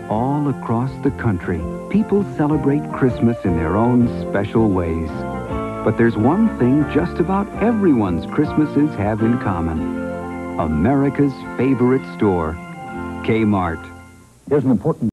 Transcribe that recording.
All across the country, people celebrate Christmas in their own special ways. But there's one thing just about everyone's Christmases have in common. America's favorite store, Kmart. Here's an important